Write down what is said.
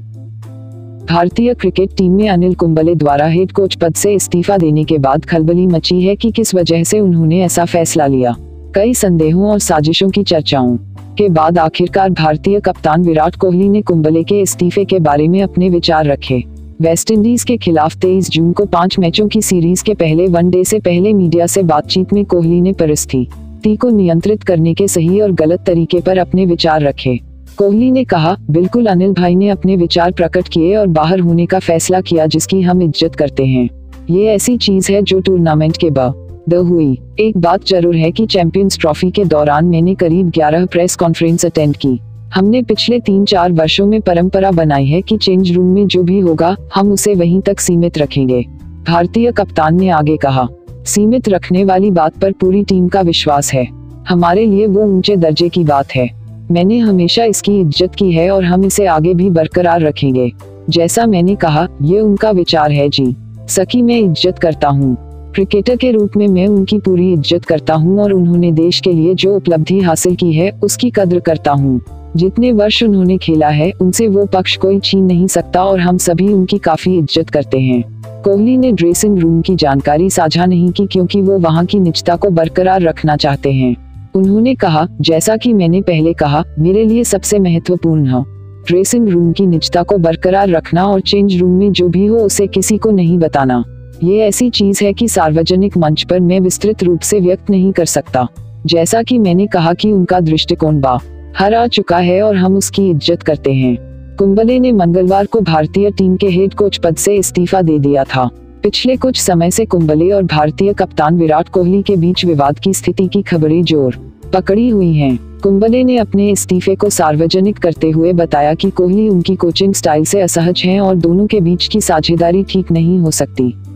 भारतीय cricket team में अनिल कुंबले द्वारा हेड कोच पद से इस्तीफा देने के बाद खलबली मची है कि किस वजह से उन्होंने ऐसा फैसला लिया। कई संदेहों और साजिशों की चर्चाओं के बाद आखिरकार भारतीय कप्तान विराट कोहली ने कुंबले के इस्तीफे के बारे में अपने विचार रखे। वेस्टइंडीज के खिलाफ 23 जून को 5 मैचों की सीरीज के पहले वनडे से पहले मीडिया से बातचीत में कोहली ने परिस्थिति को नियंत्रित करने के सही और गलत तरीके पर अपने विचार रखे। कोहली ने कहा, बिल्कुल अनिल भाई ने अपने विचार प्रकट किए और बाहर होने का फैसला किया जिसकी हम इज्जत करते हैं। ये ऐसी चीज है जो टूर्नामेंट के बाद हुई। एक बात जरूर है कि चैंपियंस ट्रॉफी के दौरान मैंने करीब 11 प्रेस कॉन्फ्रेंस अटेंड की। हमने पिछले 3-4 वर्षों में परंपरा बनाई है कि चेंज रूम में जो भी होगा हम उसे वहीं तक सीमित रखेंगे। भारतीय कप्तान ने आगे कहा, सीमित रखने वाली बात पर पूरी टीम का विश्वास है। हमारे लिए वो ऊंचे दर्जे की बात है। मैंने हमेशा इसकी इज्जत की है और हम इसे आगे भी बरकरार रखेंगे। जैसा मैंने कहा, ये उनका विचार है जी। सकी मैं इज्जत करता हूँ। क्रिकेटर के रूप में मैं उनकी पूरी इज्जत करता हूँ और उन्होंने देश के लिए जो उपलब्धि हासिल की है उसकी कद्र करता हूँ। जितने वर्ष उन्होंने खेला है उनसे वो पक्ष कोई छीन नहीं सकता और हम सभी उनकी काफी इज्जत करते हैं। कोहली ने ड्रेसिंग रूम की जानकारी साझा नहीं की क्योंकि वो वहां की निजता को बरकरार रखना चाहते हैं। उन्होंने कहा, जैसा कि मैंने पहले कहा, मेरे लिए सबसे महत्वपूर्ण है ड्रेसिंग रूम की निजता को बरकरार रखना और चेंज रूम में जो भी हो उसे किसी को नहीं बताना। ये ऐसी चीज है कि सार्वजनिक मंच पर मैं विस्तृत रूप से व्यक्त नहीं कर सकता। जैसा कि मैंने कहा कि उनका दृष्टिकोण बाहर आ चुका है और हम उसकी इज्जत करते हैं। कुंबले ने मंगलवार को भारतीय टीम के हेड कोच पद से इस्तीफा दे दिया था। पिछले कुछ समय से कुंबले और भारतीय कप्तान विराट कोहली के बीच विवाद की स्थिति की खबरें जोर पकड़ी हुई हैं। कुंबले ने अपने इस्तीफे को सार्वजनिक करते हुए बताया कि कोहली उनकी कोचिंग स्टाइल से असहज हैं और दोनों के बीच की साझेदारी ठीक नहीं हो सकती।